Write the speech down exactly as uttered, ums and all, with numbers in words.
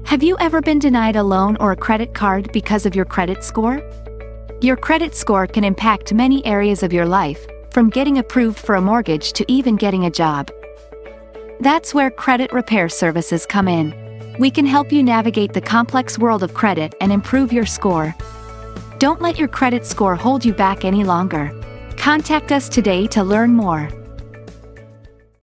Have you ever been denied a loan or a credit card because of your credit score? Your credit score can impact many areas of your life, from getting approved for a mortgage to even getting a job. That's where credit repair services come in. We can help you navigate the complex world of credit and improve your score. Don't let your credit score hold you back any longer. Contact us today to learn more.